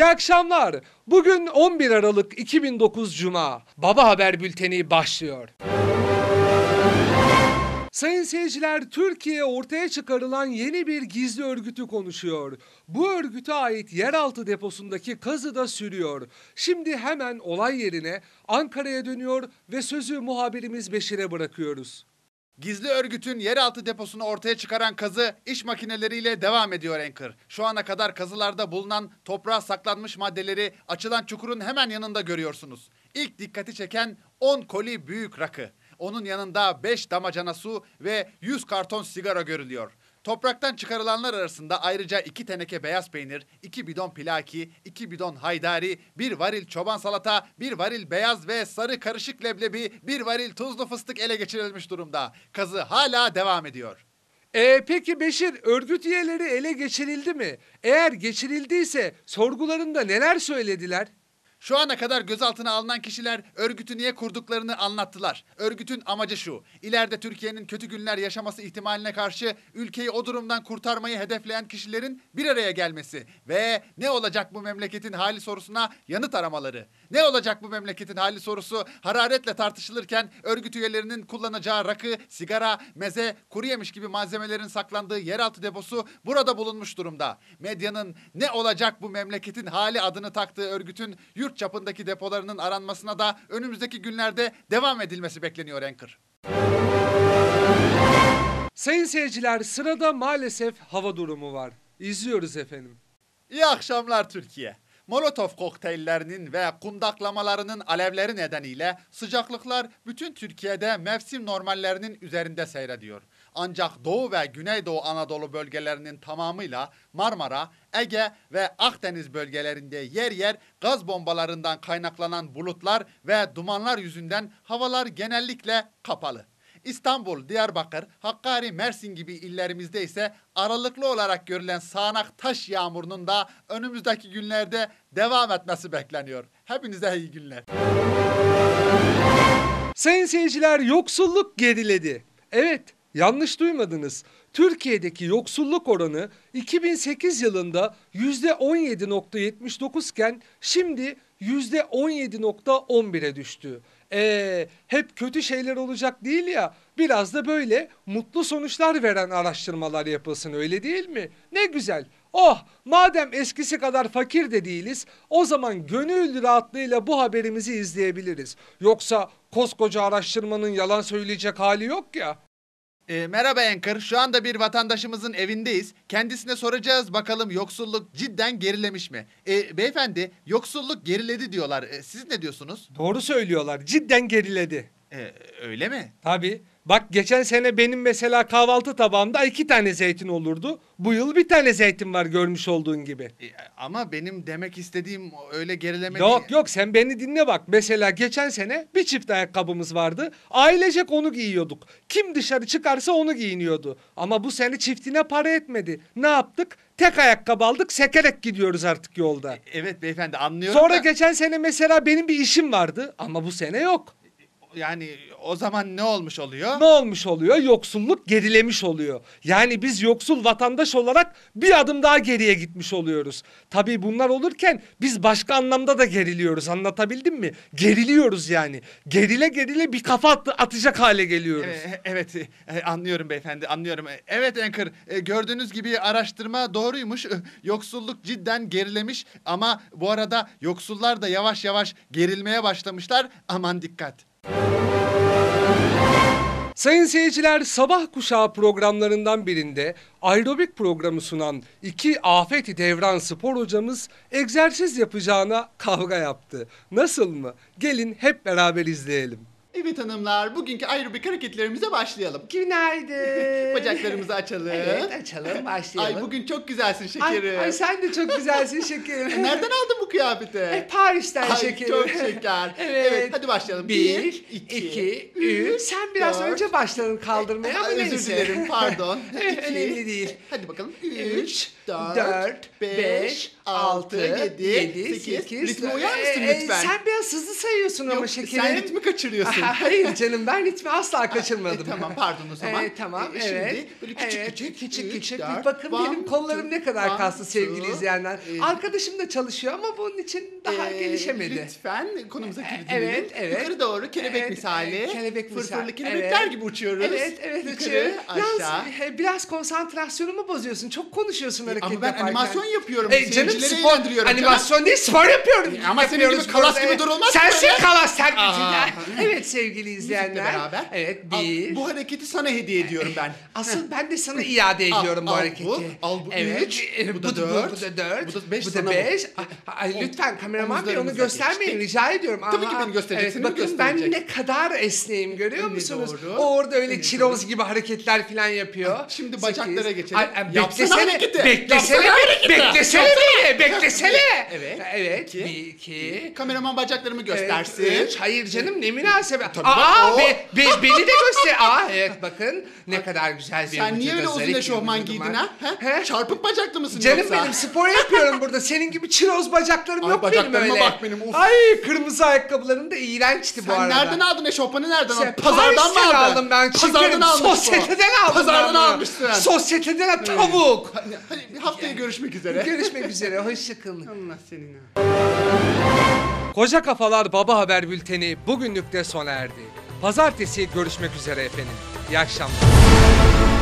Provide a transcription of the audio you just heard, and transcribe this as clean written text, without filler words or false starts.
İyi akşamlar. Bugün 11 Aralık 2009 Cuma. Baba Haber Bülteni başlıyor. Sayın seyirciler, Türkiye ortaya çıkarılan yeni bir gizli örgütü konuşuyor. Bu örgüte ait yeraltı deposundaki kazı da sürüyor. Şimdi hemen olay yerine Ankara'ya dönüyor ve sözü muhabirimiz Beşir'e bırakıyoruz. Gizli örgütün yeraltı deposunu ortaya çıkaran kazı iş makineleriyle devam ediyor Anchor. Şu ana kadar kazılarda bulunan toprağa saklanmış maddeleri açılan çukurun hemen yanında görüyorsunuz. İlk dikkati çeken 10 koli büyük rakı. Onun yanında 5 damacana su ve 100 karton sigara görülüyor. Topraktan çıkarılanlar arasında ayrıca 2 teneke beyaz peynir, 2 bidon pilaki, 2 bidon haydari, 1 varil çoban salata, 1 varil beyaz ve sarı karışık leblebi, 1 varil tuzlu fıstık ele geçirilmiş durumda. Kazı hala devam ediyor. Peki Beşir, örgüt üyeleri ele geçirildi mi? Eğer geçirildiyse sorgularında neler söylediler? Şu ana kadar gözaltına alınan kişiler örgütü niye kurduklarını anlattılar. Örgütün amacı şu: İleride Türkiye'nin kötü günler yaşaması ihtimaline karşı ülkeyi o durumdan kurtarmayı hedefleyen kişilerin bir araya gelmesi ve ne olacak bu memleketin hali sorusuna yanıt aramaları. Ne olacak bu memleketin hali sorusu hararetle tartışılırken örgüt üyelerinin kullanacağı rakı, sigara, meze, kuru yemiş gibi malzemelerin saklandığı yeraltı deposu burada bulunmuş durumda. Medyanın ne olacak bu memleketin hali adını taktığı örgütün yurt çapındaki depolarının aranmasına da önümüzdeki günlerde devam edilmesi bekleniyor Anchor. Sayın seyirciler, sırada maalesef hava durumu var. İzliyoruz efendim. İyi akşamlar Türkiye. Molotov kokteyllerinin ve kundaklamalarının alevleri nedeniyle sıcaklıklar bütün Türkiye'de mevsim normallerinin üzerinde seyrediyor. Ancak Doğu ve Güneydoğu Anadolu bölgelerinin tamamıyla Marmara, Ege ve Akdeniz bölgelerinde yer yer gaz bombalarından kaynaklanan bulutlar ve dumanlar yüzünden havalar genellikle kapalı. İstanbul, Diyarbakır, Hakkari, Mersin gibi illerimizde ise aralıklı olarak görülen sağanak taş yağmurunun da önümüzdeki günlerde devam etmesi bekleniyor. Hepinize iyi günler. Sayın seyirciler, yoksulluk geriledi. Evet, yanlış duymadınız. Türkiye'deki yoksulluk oranı 2008 yılında %17.79 iken şimdi %17.11'e düştü. Hep kötü şeyler olacak değil ya, biraz da böyle mutlu sonuçlar veren araştırmalar yapılsın, öyle değil mi? Ne güzel. Oh, madem eskisi kadar fakir de değiliz, o zaman gönül rahatlığıyla bu haberimizi izleyebiliriz. Yoksa koskoca araştırmanın yalan söyleyecek hali yok ya. Merhaba Anchor, şu anda bir vatandaşımızın evindeyiz. Kendisine soracağız bakalım yoksulluk cidden gerilemiş mi? Beyefendi, yoksulluk geriledi diyorlar. Siz ne diyorsunuz? Doğru söylüyorlar, cidden geriledi. Öyle mi? Tabii. Bak, geçen sene benim mesela kahvaltı tabağımda 2 tane zeytin olurdu. Bu yıl 1 tane zeytin var, görmüş olduğun gibi. Ama benim demek istediğim öyle gerileme Yok, sen beni dinle bak. Mesela geçen sene bir çift ayakkabımız vardı. Ailecek onu giyiyorduk. Kim dışarı çıkarsa onu giyiniyordu. Ama bu sene çiftine para etmedi. Ne yaptık? Tek ayakkabı aldık, sekerek gidiyoruz artık yolda. Evet beyefendi, anlıyorum Sonra da... geçen sene mesela benim bir işim vardı ama bu sene yok. Yani o zaman ne olmuş oluyor? Ne olmuş oluyor? Yoksulluk gerilemiş oluyor. Yani biz yoksul vatandaş olarak bir adım daha geriye gitmiş oluyoruz. Tabii bunlar olurken biz başka anlamda da geriliyoruz. Anlatabildim mi? Geriliyoruz yani. Gerile bir kafa atacak hale geliyoruz. Evet, anlıyorum beyefendi, anlıyorum. Evet Anchor, gördüğünüz gibi araştırma doğruymuş. Yoksulluk cidden gerilemiş ama bu arada yoksullar da yavaş yavaş gerilmeye başlamışlar. Aman dikkat. Sayın seyirciler, sabah kuşağı programlarından birinde aerobik programı sunan 2 afet-i devran spor hocamız egzersiz yapacağına kavga yaptı. Nasıl mı? Gelin hep beraber izleyelim. Evet hanımlar, bugünkü aerobik hareketlerimize başlayalım. Günaydın. Bacaklarımızı açalım. Evet, açalım, başlayalım. Ay bugün çok güzelsin şekerim. Ay sen de çok güzelsin şekerim. Nereden aldın bu kıyafeti? Paris'ten Ay, şekerim. çok şeker. Evet, hadi başlayalım. 1, 2, 3. Sen biraz 4. önce başladın kaldırmaya ama neyse. Özür dilerim, pardon. Önemli değil. Hadi bakalım. 3, 4, 4, 5, 6, 7, 8. Ritme uyar mısın lütfen? Sen biraz hızlı sayıyorsun ama Yok, şekerim. sen ritmi kaçırıyorsun. Hayır canım, ben ritmi asla kaçırmadım. Tamam, pardon o zaman. Tamam, Şimdi evet. böyle küçük Evet, küçük. küçük Üç, küçük. dört, Bakın one, benim kollarım ne kadar one, kaslı sevgili two, izleyenler. Arkadaşım da çalışıyor ama bunun için daha gelişemedi. Lütfen konumuza geri Evet, dönelim. evet. Yukarı doğru kelebek Evet, misali. kelebek misali. Fırfırlı kelebekler Evet. gibi uçuyoruz. Evet, Yukarı, uçuyor. aşağı. Yalnız biraz konsantrasyonumu bozuyorsun. Çok konuşuyorsun hareket Ama ben yaparken. animasyon yapıyorum. Canım Seyircileri spor, eğlendiriyorum. animasyon değil, spor yapıyorum. Ama senin Yapıyoruz gibi kalas burada. gibi durulmaz ki Sensin böyle. kalas, sen. Aha. Evet sevgili Müzikle izleyenler. beraber. Evet, Al, bir. bu hareketi sana hediye ediyorum ben. Asıl ben de sana iade Al, ediyorum bu al hareketi. bu, al bu evet, üç, bu da bu dört, da 4, bu da beş bu sana da bu. 5. Lütfen kameraman bey onu Omuzlarımıza göstermeyin, geçtik. rica ediyorum. Tabii ki Aha, beni göstereceksin, Evet, beni bakın ben gösterecek. ne kadar esneyim, görüyor Öne musunuz? doğru, O orada öyle öne çiroz doğru. gibi hareketler falan yapıyor. Şimdi bacaklara Sekiz. geçelim. Ay, Yapsana hareketi. beklesene, Yapsana hareketi. beklesene beni, beklesene. Evet. Evet, İki. 1, 2. Kameraman bacaklarımı göstersin. Evet, hayır canım, ne münasebet. Tabii bak, o. Beni de göster. Evet bakın ne kadar güzel bir Sen niye vücuda, öyle uzun zarif bir eşofman vücudum giydin var. ha? He? Çarpık bacaklı mısın Canım yoksa? benim, spor yapıyorum burada. Senin gibi çiroz bacaklarım Ay, yok benim bacaklarıma öyle. bak benim, uf. Ay, kırmızı ayakkabılarım da iğrençti bu Sen arada. nereden aldın eşofmanı, nereden aldın? Sen Pazardan mı Paris'ten aldın? aldım ben. Pazardan Şekerim, almış bu. sosyeteden aldım Pazardan ben bunu. almışsın. Sosyeteden tavuk. Hadi haftaya görüşmek üzere. Görüşmek üzere, hoşçakalın. Allah senin. Koca Kafalar Baba Haber Bülteni bugünlük de sona erdi. Pazartesi görüşmek üzere efendim. İyi akşamlar.